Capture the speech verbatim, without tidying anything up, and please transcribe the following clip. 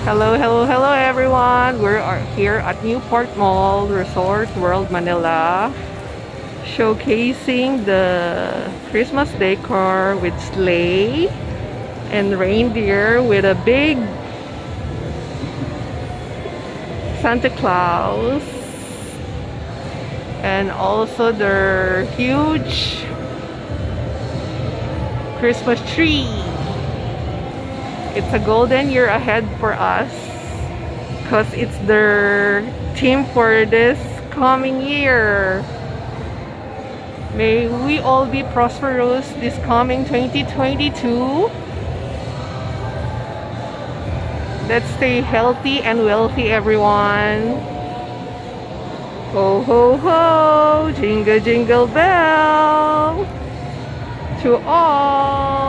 Hello, hello, hello everyone. We're here at Newport Mall Resort World Manila, showcasing the Christmas decor with sleigh and reindeer with a big Santa Claus, and also their huge Christmas tree. It's a golden year ahead for us because it's their theme for this coming year. May we all be prosperous this coming twenty twenty-two. Let's stay healthy and wealthy, everyone. Ho ho ho! Jingle jingle bell to all.